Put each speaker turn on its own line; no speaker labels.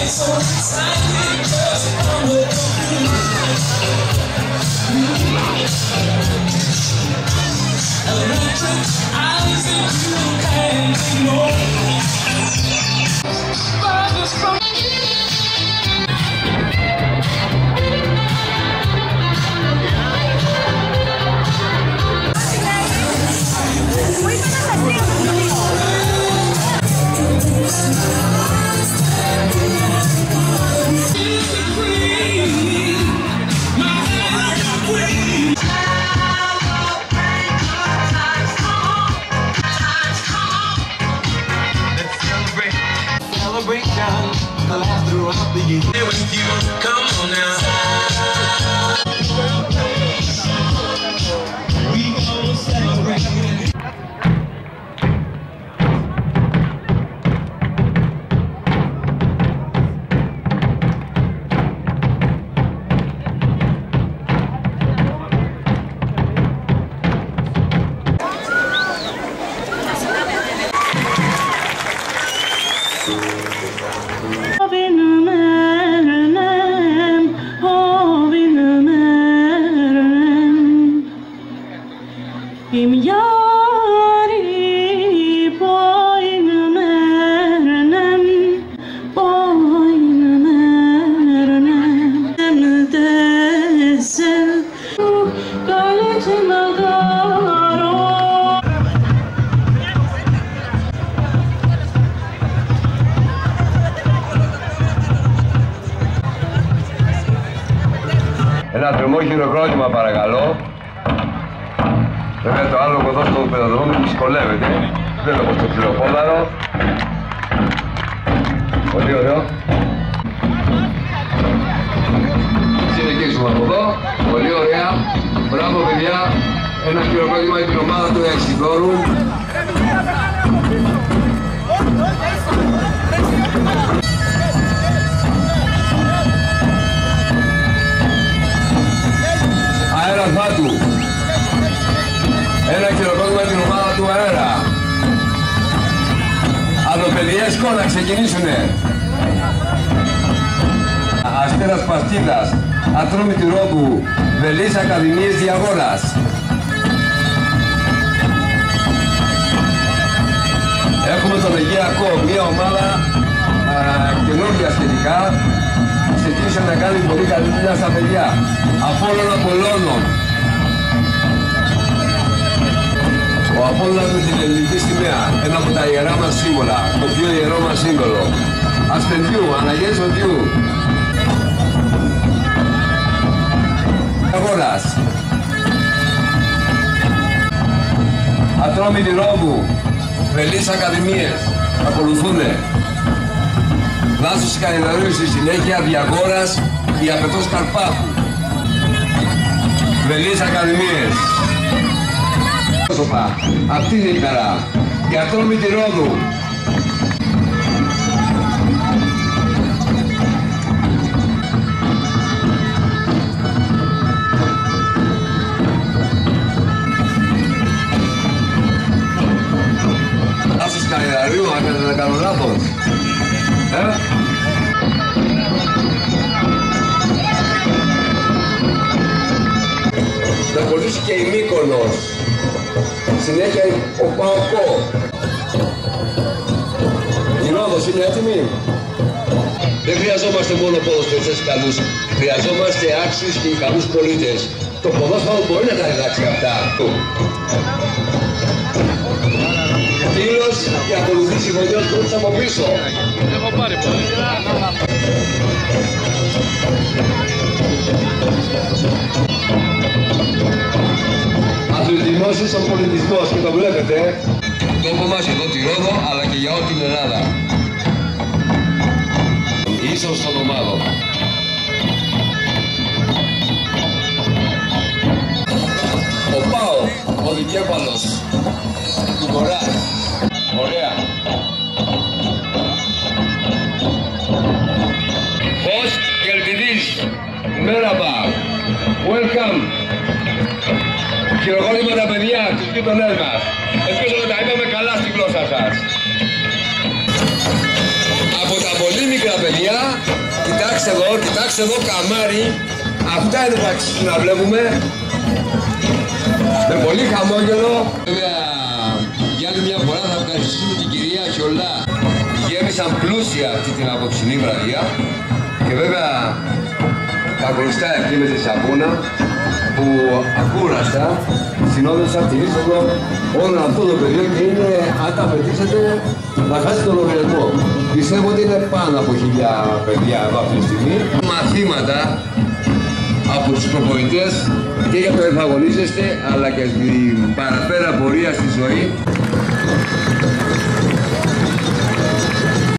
Ένα τρεμό χειροκρότημα παρακαλώ. Βέβαια το άλλο εδώ στο πεδοδρόμιο δυσκολεύεται. Δεν είναι όπως το ψιλοπόδαρο. Πολύ ωραίο. Συνεχίζουμε από εδώ. Πολύ ωραία. Μπράβο παιδιά. Ένα χειροκρότημα για την ομάδα του Εξιδόρου. Αέρα Θάτου. Ένα χειροκρότημα για την ομάδα του Αέρα. Αδοπαιδιέσκο να ξεκινήσουνε. Αστέρας Παστίδας, Ατρόμητη Ρόμπου, Βελής Ακαδημίες Διαγόρας. Έχουμε τον Αιγαιακό, μια ομάδα καινούργια σχετικά. Ξεκίνησε να κάνει πολύ καλή δουλειά στα παιδιά. Απόλλων Απολλώνων. Ο Απόλλωνας με την ελληνική σημαία, ένα από τα ιερά μας σύμβολα, το πιο ιερό μας σύμβολο. Ασπενδιού, Αναγίας Οντιού. Αγόρας. Ατρόμητη Ρόμπου, Βελής Ακαδημίες, ακολουθούνε. Δάσος Κανιδαρίου στη συνέχεια, Διαγόρας, Ιαπετός Καρπάθου. Βελής Ακαδημίες. Αυτή είναι η χαρά. Η Ατρόμητη Ρόδου. Δάσος Κανιδαρίου, αν δεν κάνω λάθος. Θα ακολουθήσει και η Μύκονος. Συνέχεια ο Παοκό. Η Ρόδος είναι έτοιμη. Δεν χρειαζόμαστε μόνο ποδοσφαιριστές καλούς. Χρειαζόμαστε άξιους και καλούς πολίτες. Το ποδόσφαιρο μπορεί να τα διδάξει αυτά. Φίλος και ακολουθήσει γονιός πρώτος από πίσω.
Έχω πάρει πολύ.
Αθλητισμός είναι ο πολιτισμός και το βλέπετε. Το τόπο μας εδώ τη Ρόδο αλλά και για όλη την Ελλάδα. Ίσως των ομάδων. Ο Πάο, ο δικέφαλος του Βορρά. Ωραία. Πώς και Ελπιδής. Μέραβα. Welcome. Χειροκρότημα τα παιδιά, τους γείτονές μας. Ελπίζω να τα είπαμε καλά στη γλώσσα σας. Από τα πολύ μικρά παιδιά κοιτάξτε εδώ καμάρι. Αυτά είναι που αξίζουν να βλέπουμε. Με πολύ χαμόγελο. Βέβαια, για άλλη μια φορά θα ευχαριστήσουμε την κυρία Χιολά. Γέμισαν πλούσια αυτή την απόψινή βραδιά. Και βέβαια, τα γνωστά εκεί με τη σαπούνα που ακούραστα συνόδευσαν την είσοδο όλων αυτών των παιδιών και είναι, αν τα πετύσετε, θα χάσει τον λογαριασμό. Πιστεύω ότι είναι πάνω από 1000 παιδιά εδώ αυτή τη στιγμή. Μαθήματα από τους προπονητές και για το εφαγωνίζεστε, αλλά και στην παραπέρα πορεία στη ζωή.